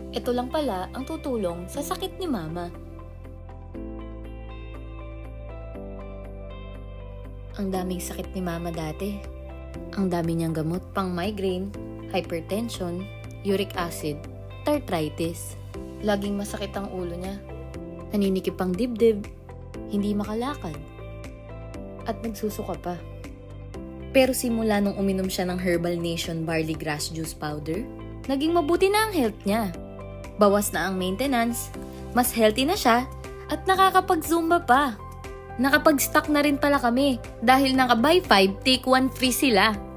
Ito lang pala ang tutulong sa sakit ni Mama. Ang daming sakit ni Mama dati. Ang dami niyang gamot pang migraine, hypertension, uric acid, arthritis. Laging masakit ang ulo niya. Naninikip ang dibdib, hindi makalakad, at nagsusuka pa. Pero simula nung uminom siya ng Herbal Nation Barley Grass Juice Powder, naging mabuti na ang health niya. Bawas na ang maintenance, mas healthy na siya, at nakakapag-zumba pa. Nakapag-stock na rin pala kami dahil naka buy 5, take 1 free sila.